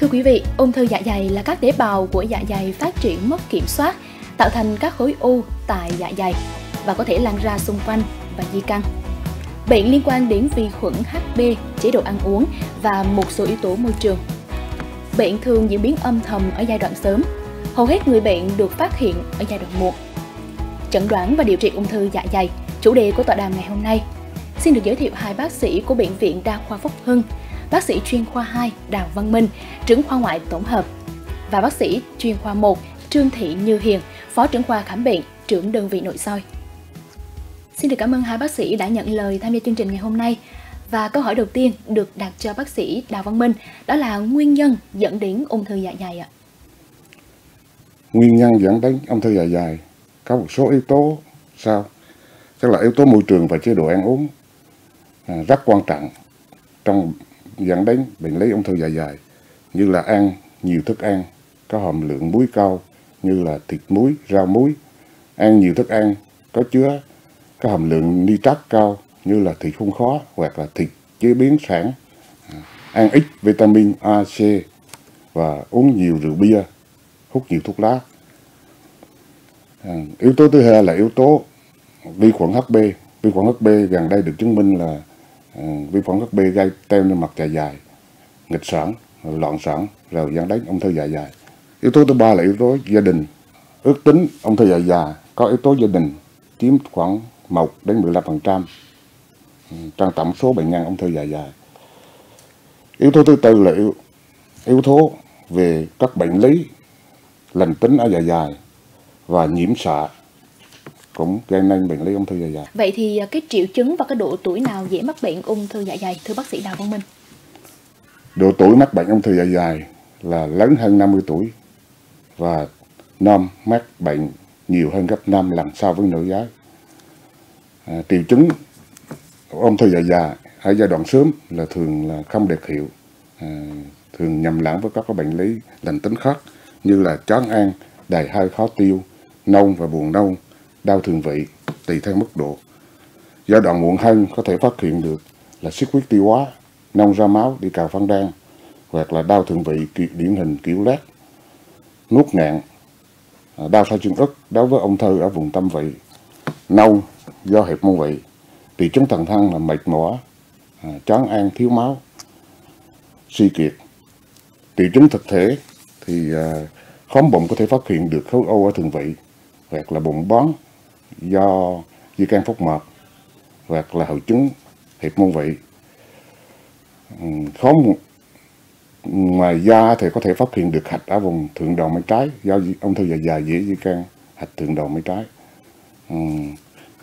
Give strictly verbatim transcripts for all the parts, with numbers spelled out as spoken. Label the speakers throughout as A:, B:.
A: Thưa quý vị, ung thư dạ dày là các tế bào của dạ dày phát triển mất kiểm soát, tạo thành các khối u tại dạ dày và có thể lan ra xung quanh và di căn. Bệnh liên quan đến vi khuẩn hát bê, chế độ ăn uống và một số yếu tố môi trường. Bệnh thường diễn biến âm thầm ở giai đoạn sớm. Hầu hết người bệnh được phát hiện ở giai đoạn muộn. Chẩn đoán và điều trị ung thư dạ dày, chủ đề của tọa đàm ngày hôm nay. Xin được giới thiệu hai bác sĩ của Bệnh viện Đa khoa Phúc Hưng, bác sĩ chuyên khoa hai Đào Văn Minh, trưởng khoa ngoại tổng hợp, và bác sĩ chuyên khoa một Trương Thị Như Hiền, phó trưởng khoa khám bệnh, trưởng đơn vị nội soi. Xin được cảm ơn hai bác sĩ đã nhận lời tham gia chương trình ngày hôm nay. Và câu hỏi đầu tiên được đặt cho bác sĩ Đào Văn Minh, đó là nguyên nhân dẫn đến ung thư dạ dày ạ.
B: Nguyên nhân dẫn đến ung thư dạ dày có một số yếu tố sau. Tức là yếu tố môi trường và chế độ ăn uống à, rất quan trọng trong dẫn đến bệnh lý ung thư dạ dày, như là ăn nhiều thức ăn có hàm lượng muối cao như là thịt muối, rau muối, ăn nhiều thức ăn có chứa có hàm lượng nitrat cao như là thịt hun khói hoặc là thịt chế biến sẵn, ăn ít vitamin A, C và uống nhiều rượu bia, hút nhiều thuốc lá. À, yếu tố thứ hai là yếu tố vi khuẩn hát bê. Vi khuẩn hát bê gần đây được chứng minh là à, vi khuẩn hát bê gây teo niêm mạc dạ dày, nghịch sản, loạn sản rồi dẫn đến ung thư dạ dày. Yếu tố thứ ba là yếu tố gia đình. Ước tính ung thư dạ dày có yếu tố gia đình chiếm khoảng một đến mười lăm phần trăm trong tổng số bệnh nhân ung thư dạ dày. Yếu tố thứ tư là yếu, yếu tố về các bệnh lý lành tính ở dạ dày và nhiễm xạ cũng gây nên bệnh lý ung thư dạ dày.
A: Vậy thì cái triệu chứng và cái độ tuổi nào dễ mắc bệnh ung thư dạ dày, thưa bác sĩ Đào Văn Minh?
B: Độ tuổi mắc bệnh ung thư dạ dày là lớn hơn năm mươi tuổi và nam mắc bệnh nhiều hơn gấp năm lần so với nữ giới. À, triệu chứng ung thư dạ dày ở giai đoạn sớm là thường là không đặc hiệu, à, thường nhầm lẫn với các cái bệnh lý lành tính khác như là chán ăn, đầy hơi, khó tiêu, nôn và buồn nôn, đau thượng vị tùy theo mức độ. Giai đoạn muộn hơn có thể phát hiện được là xuất huyết tiêu hóa, nôn ra máu đi cầu phân đen, hoặc là đau thượng vị điển hình kiểu lét, nuốt ngạn, đau sau chân ức đối với ung thư ở vùng tâm vị, nôn do hẹp môn vị. Triệu chứng toàn thân là mệt mỏi, chán ăn, thiếu máu, suy kiệt. Triệu chứng thực thể thì khóm bụng có thể phát hiện được khối u ở thượng vị, hoặc là bụng bón do di căn phúc mạc, hoặc là hội chứng hẹp môn vị. Khóm ngoài da thì có thể phát hiện được hạch ở vùng thượng đầu mấy trái do ung thư dạ dày dễ di căn hạch thượng đầu mấy trái. Uhm.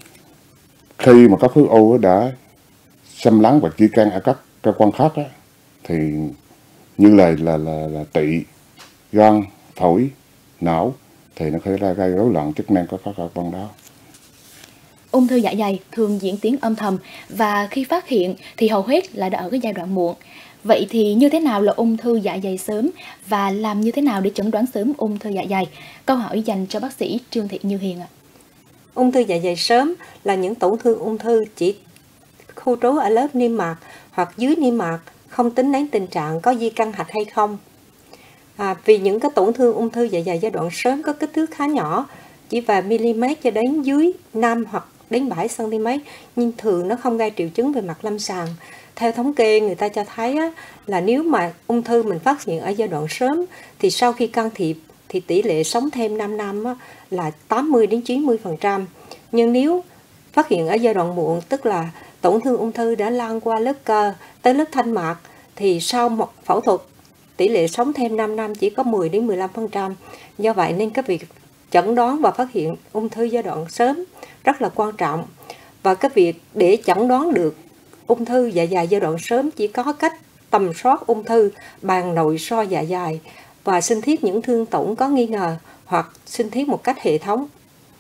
B: Khi mà các khối u đã xâm lấn và di căn ở các cơ quan khác á, thì như là là là, là tỵ, gan, phổi, não thì nó có thể gây rối loạn chức năng của các cơ quan đó.
A: Ung thư dạ dày thường diễn tiến âm thầm và khi phát hiện thì hầu hết là đã ở cái giai đoạn muộn. Vậy thì như thế nào là ung thư dạ dày sớm và làm như thế nào để chẩn đoán sớm ung thư dạ dày? Câu hỏi dành cho bác sĩ Trương Thị Như Hiền ạ.
C: Ung thư dạ dày sớm là những tổn thương ung thư chỉ khu trú ở lớp niêm mạc hoặc dưới niêm mạc, không tính đến tình trạng có di căn hạch hay không. À, vì những cái tổn thương ung thư dạ dày giai đoạn sớm có kích thước khá nhỏ, chỉ vài mm cho đến dưới năm hoặc đến bảy xăng-ti-mét, nhưng thường nó không gây triệu chứng về mặt lâm sàng. Theo thống kê, người ta cho thấy á, là nếu mà ung thư mình phát hiện ở giai đoạn sớm thì sau khi can thiệp thì tỷ lệ sống thêm năm năm á, là tám mươi đến chín mươi phần trăm. Nhưng nếu phát hiện ở giai đoạn muộn, tức là tổn thương ung thư đã lan qua lớp cơ tới lớp thanh mạc, thì sau một phẫu thuật tỷ lệ sống thêm năm năm chỉ có mười đến mười lăm phần trăm. Do vậy nên cái việc chẩn đoán và phát hiện ung thư giai đoạn sớm rất là quan trọng. Và cái việc để chẩn đoán được ung thư dạ dày giai đoạn sớm chỉ có cách tầm soát ung thư bằng nội soi dạ dày và sinh thiết những thương tổn có nghi ngờ hoặc sinh thiết một cách hệ thống.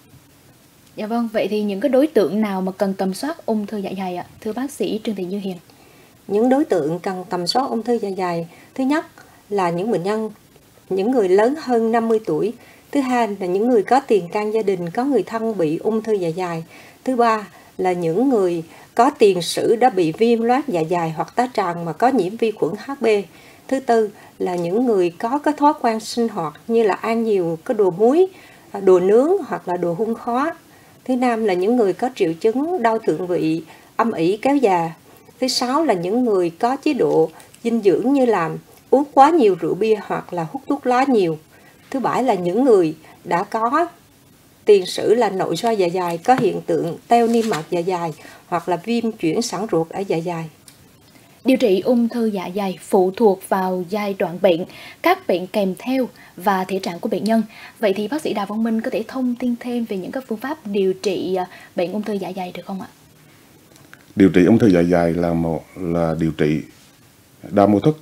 A: Dạ vâng, vậy thì những cái đối tượng nào mà cần tầm soát ung thư dạ dày ạ, thưa bác sĩ Trương Thị Như Hiền?
C: Những đối tượng cần tầm soát ung thư dạ dày, thứ nhất là những bệnh nhân, những người lớn hơn năm mươi tuổi. Thứ hai là những người có tiền căn gia đình, có người thân bị ung thư dạ dày. Thứ ba là những người có tiền sử đã bị viêm loét dạ dày hoặc tá tràng mà có nhiễm vi khuẩn hát bê. Thứ tư là những người có cái thói quen sinh hoạt như là ăn nhiều cái đồ muối, đồ nướng hoặc là đồ hun khói. Thứ năm là những người có triệu chứng đau thượng vị, âm ỉ kéo dài. Thứ sáu là những người có chế độ dinh dưỡng như là uống quá nhiều rượu bia hoặc là hút thuốc lá nhiều. Thứ bảy là những người đã có tiền sử là nội soi dạ dày, có hiện tượng teo niêm mạc dạ dày hoặc là viêm chuyển sản ruột ở dạ dày.
A: Điều trị ung thư dạ dày phụ thuộc vào giai đoạn bệnh, các bệnh kèm theo và thể trạng của bệnh nhân. Vậy thì bác sĩ Đào Văn Minh có thể thông tin thêm về những các phương pháp điều trị bệnh ung thư dạ dày được không ạ?
B: Điều trị ung thư dạ dày là một là điều trị đa mô thức,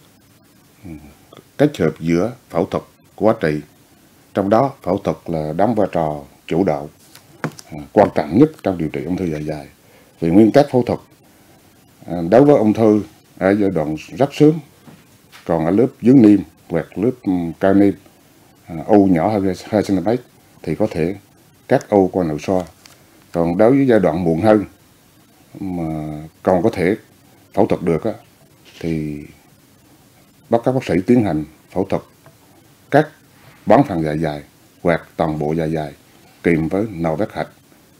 B: kết hợp giữa phẫu thuật quá trị. Trong đó phẫu thuật là đóng vai trò chủ đạo, quan trọng nhất trong điều trị ung thư dạ dày. Vì nguyên tắc phẫu thuật đối với ung thư ở giai đoạn rất sớm, còn ở lớp dưới niêm hoặc lớp cao niêm, u nhỏ hơn hai xăng ti mét thì có thể cắt u qua nội soi. Còn đối với giai đoạn muộn hơn mà còn có thể phẫu thuật được á, thì bắt các bác sĩ tiến hành phẫu thuật cắt bán phần dạ dày hoặc toàn bộ dạ dày kèm với nạo vét hạch.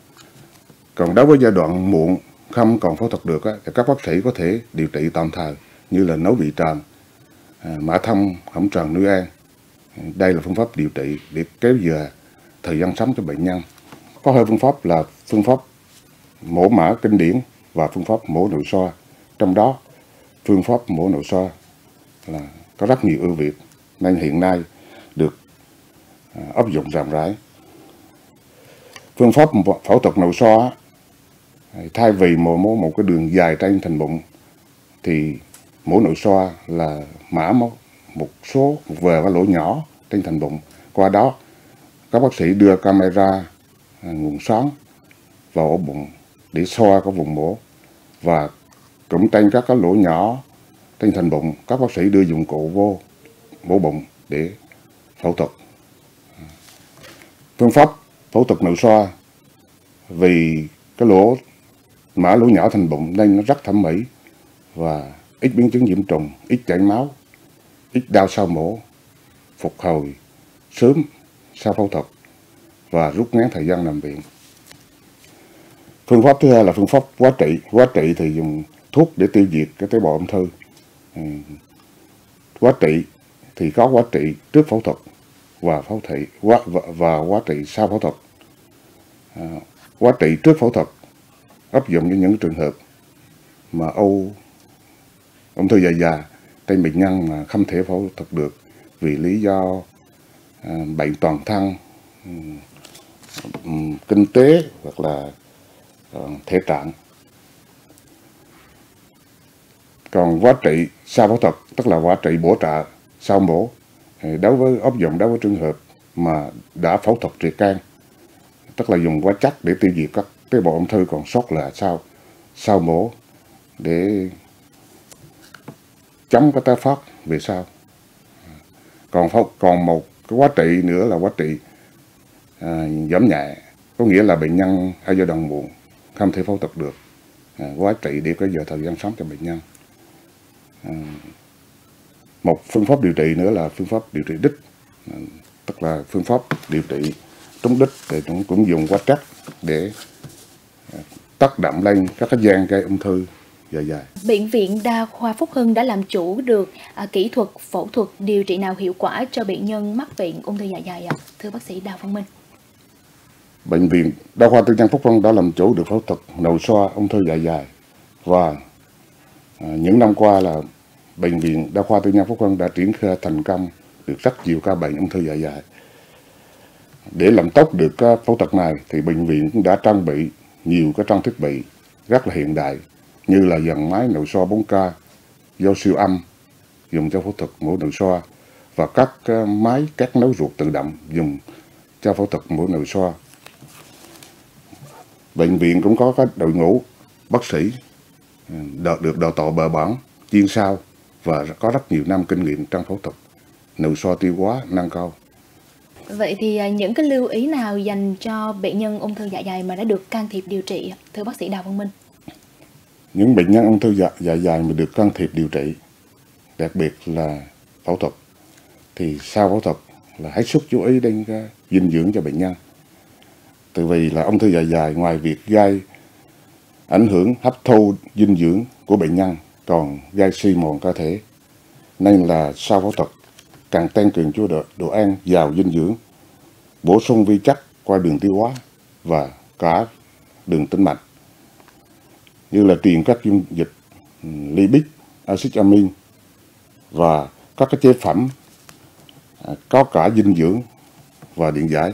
B: Còn đối với giai đoạn muộn không còn phẫu thuật được á, thì các bác sĩ có thể điều trị tạm thời như là nối vị tràng, mã thông hõm tràng nuôi an. Đây là phương pháp điều trị để kéo dài thời gian sống cho bệnh nhân. Có hai phương pháp là phương pháp mổ mã kinh điển và phương pháp mổ nội soi. Trong đó phương pháp mổ nội soi là có rất nhiều ưu việt nên hiện nay được áp dụng rộng rãi. Phương pháp phẫu thuật nội soi thay vì mổ mổ một cái đường dài trên thành bụng thì mổ nội soi là mã một số một vài cái lỗ nhỏ trên thành bụng. Qua đó các bác sĩ đưa camera nguồn sáng vào ổ bụng để soi các vùng mổ, và cũng trên các cái lỗ nhỏ trên thành bụng các bác sĩ đưa dụng cụ vô mổ bụng để phẫu thuật. Phương pháp phẫu thuật nội soi vì cái lỗ mã lỗ nhỏ thành bụng nên nó rất thẩm mỹ và ít biến chứng nhiễm trùng, ít chảy máu, ít đau sau mổ, phục hồi sớm sau phẫu thuật và rút ngắn thời gian nằm viện. Phương pháp thứ hai là phương pháp hóa trị. Hóa trị thì dùng thuốc để tiêu diệt cái tế bào ung thư. Hóa trị thì có hóa trị trước phẫu thuật và phẫu thị và, và, và hóa trị sau phẫu thuật. À, hóa trị trước phẫu thuật áp dụng cho những trường hợp mà u ung thư dạ dày trên bệnh nhân mà không thể phẫu thuật được vì lý do à, bệnh toàn thân, um, um, kinh tế hoặc là uh, thể trạng. Còn hóa trị sau phẫu thuật tức là hóa trị bổ trợ sau mổ, đối với áp dụng đối với trường hợp mà đã phẫu thuật triệt can, tức là dùng hóa chất để tiêu diệt các tế bào ung thư còn sót lại sau sau mổ để chống cái tái phát về sau. Còn còn một cái hóa trị nữa là hóa trị à, giảm nhẹ, có nghĩa là bệnh nhân ở giai đoạn muộn không thể phẫu thuật được, à, hóa trị để có giờ thời gian sống cho bệnh nhân. À, một phương pháp điều trị nữa là phương pháp điều trị đích, à, tức là phương pháp điều trị trúng đích thì cũng cũng dùng hóa chất để à, tác động lên các cái gian gây ung thư dạ dày.
A: Bệnh viện Đa khoa Phúc Hưng đã làm chủ được à, kỹ thuật phẫu thuật điều trị nào hiệu quả cho bệnh nhân mắc bệnh ung thư dạ dày ạ? À? Thưa bác sĩ Đào Văn Minh.
B: Bệnh viện Đa khoa Tư nhân Phúc Hưng đã làm chủ được phẫu thuật nội soi ung thư dạ dày, và à, những năm qua là Bệnh viện Đa khoa Tư nhân Phúc Hưng đã triển khai thành công được rất nhiều ca bệnh ung thư dạ dày. Để làm tốt được cái phẫu thuật này thì bệnh viện cũng đã trang bị nhiều cái trang thiết bị rất là hiện đại, như là dàn máy nội soi bốn K, dao siêu âm dùng cho phẫu thuật mổ nội soi, và các máy cắt nối ruột tự động dùng cho phẫu thuật mổ nội soi. Bệnh viện cũng có các đội ngũ bác sĩ được đào tạo bài bản, chuyên sâu và có rất nhiều năm kinh nghiệm trong phẫu thuật nội soi tiêu hóa nâng cao.
A: Vậy thì những cái lưu ý nào dành cho bệnh nhân ung thư dạ dày mà đã được can thiệp điều trị, thưa bác sĩ Đào Văn Minh?
B: Những bệnh nhân ung thư dạ, dạ dày mà được can thiệp điều trị, đặc biệt là phẫu thuật thì sau phẫu thuật là hết sức chú ý đến cái dinh dưỡng cho bệnh nhân. Tại vì là ung thư dạ dày ngoài việc gây ảnh hưởng hấp thu dinh dưỡng của bệnh nhân còn gây suy mòn cơ thể, nên là sau phẫu thuật cần tăng cường chế độ đồ ăn giàu dinh dưỡng, bổ sung vi chất qua đường tiêu hóa và cả đường tĩnh mạch, như là truyền các dung dịch lipid, axit amin và các cái chế phẩm có cả dinh dưỡng và điện giải.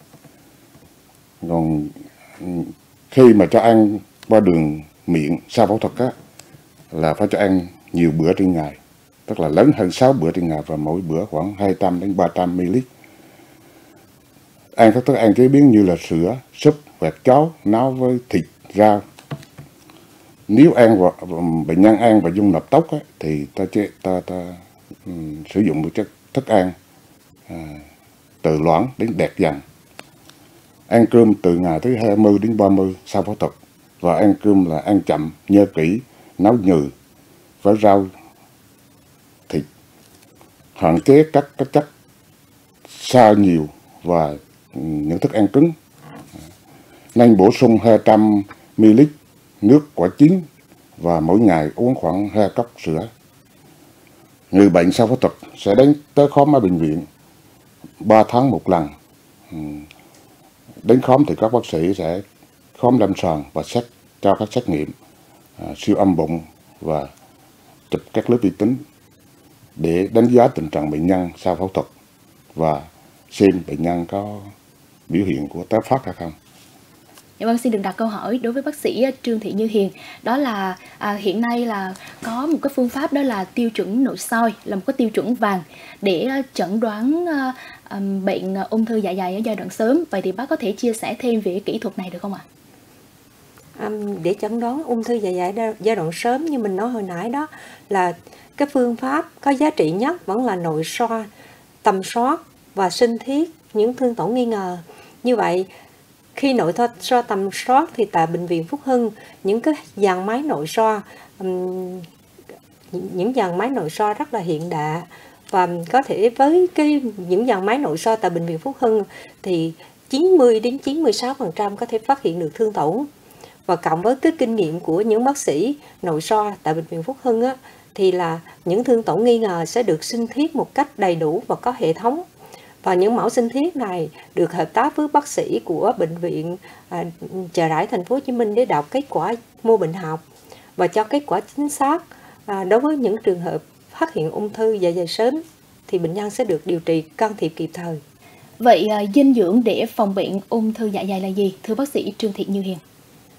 B: Còn khi mà cho ăn qua đường miệng sau phẫu thuật á, là phải cho ăn nhiều bữa trên ngày, tức là lớn hơn sáu bữa trên ngày và mỗi bữa khoảng hai trăm đến ba trăm mi li lít. Ăn các thức ăn chế biến như là sữa, súp, vẹt cháo, nấu với thịt, rau. Nếu ăn và bệnh nhân ăn và dung nạp tốt á, thì ta chế ta ta um, sử dụng một chất thức ăn à, từ loãng đến đẹp dần. Ăn cơm từ ngày thứ hai mươi đến ba mươi sau phẫu thuật, và ăn cơm là ăn chậm, nhớ kỹ, nấu nhừ với rau, thịt, hạn chế các các chất xơ nhiều và những thức ăn cứng. Nên bổ sung hai trăm mi li lít nước quả chín và mỗi ngày uống khoảng hai cốc sữa. Người bệnh sau phẫu thuật sẽ đến tới khám ở bệnh viện ba tháng một lần. Đến khám thì các bác sĩ sẽ khám lâm sàng và xét cho các xét nghiệm à, siêu âm bụng và chụp các lớp vi tính để đánh giá tình trạng bệnh nhân sau phẫu thuật và xem bệnh nhân có biểu hiện của tái phát hay không.
A: Dạ vâng, xin được đặt câu hỏi đối với bác sĩ Trương Thị Như Hiền, đó là à, hiện nay là có một cái phương pháp đó là tiêu chuẩn nội soi, là một cái tiêu chuẩn vàng để chẩn đoán à, à, bệnh ung thư dạ dày ở giai đoạn sớm. Vậy thì bác có thể chia sẻ thêm về kỹ thuật này được không ạ?
C: À, để chẩn đoán ung thư dạ dày giai đoạn sớm như mình nói hồi nãy đó, là cái phương pháp có giá trị nhất vẫn là nội soi, tầm soát và sinh thiết những thương tổn nghi ngờ. Như vậy khi nội soi tầm soát thì tại Bệnh viện Phúc Hưng, những cái dàn máy nội soi, um, những dàn máy nội soi rất là hiện đại, và có thể với cái những dàn máy nội soi tại Bệnh viện Phúc Hưng thì chín mươi đến chín mươi sáu phần trăm có thể phát hiện được thương tổn. Và cộng với cái kinh nghiệm của những bác sĩ nội soi tại Bệnh viện Phúc Hưng á, thì là những thương tổn nghi ngờ sẽ được sinh thiết một cách đầy đủ và có hệ thống. Và những mẫu sinh thiết này được hợp tác với bác sĩ của Bệnh viện à, Chợ Rẫy Thành phố Hồ Chí Minh để đọc kết quả mô bệnh học và cho kết quả chính xác. À, đối với những trường hợp phát hiện ung thư dạ dày sớm thì bệnh nhân sẽ được điều trị can thiệp kịp thời.
A: Vậy à, dinh dưỡng để phòng bệnh ung thư dạ dày là gì, thưa bác sĩ Trương Thị Như Hiền?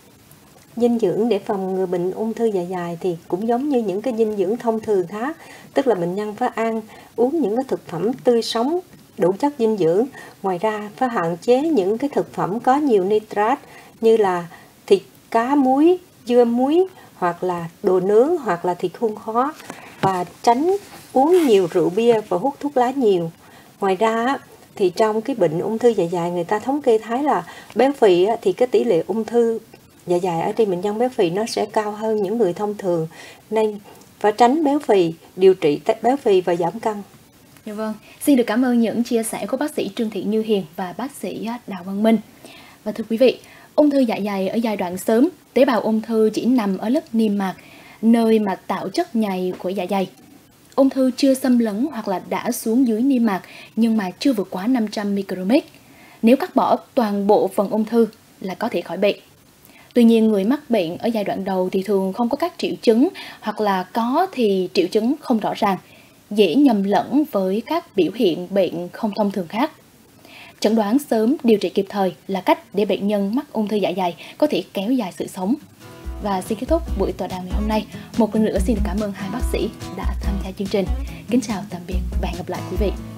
C: Dinh dưỡng để phòng ngừa bệnh ung thư dạ dày thì cũng giống như những cái dinh dưỡng thông thường khác, tức là bệnh nhân phải ăn uống những cái thực phẩm tươi sống đủ chất dinh dưỡng. Ngoài ra phải hạn chế những cái thực phẩm có nhiều nitrat như là thịt, cá, muối, dưa muối, hoặc là đồ nướng, hoặc là thịt hun khói, và tránh uống nhiều rượu bia và hút thuốc lá nhiều. Ngoài ra thì trong cái bệnh ung thư dạ dày, người ta thống kê thấy là béo phì thì cái tỷ lệ ung thư dạ dày ở trên bệnh nhân béo phì nó sẽ cao hơn những người thông thường, nên phải tránh béo phì, điều trị béo phì và giảm cân.
A: Dạ vâng, xin được cảm ơn những chia sẻ của bác sĩ Trương Thị Như Hiền và bác sĩ Đào Văn Minh. Và thưa quý vị, ung thư dạ dày ở giai đoạn sớm, tế bào ung thư chỉ nằm ở lớp niêm mạc, nơi mà tạo chất nhầy của dạ dày. Ung thư chưa xâm lấn hoặc là đã xuống dưới niêm mạc nhưng mà chưa vượt quá năm trăm micromet. Nếu cắt bỏ toàn bộ phần ung thư là có thể khỏi bệnh. Tuy nhiên, người mắc bệnh ở giai đoạn đầu thì thường không có các triệu chứng, hoặc là có thì triệu chứng không rõ ràng, dễ nhầm lẫn với các biểu hiện bệnh không thông thường khác. Chẩn đoán sớm, điều trị kịp thời là cách để bệnh nhân mắc ung thư dạ dày có thể kéo dài sự sống. Và xin kết thúc buổi tọa đàm ngày hôm nay. Một lần nữa xin được cảm ơn hai bác sĩ đã tham gia chương trình. Kính chào tạm biệt và hẹn gặp lại quý vị.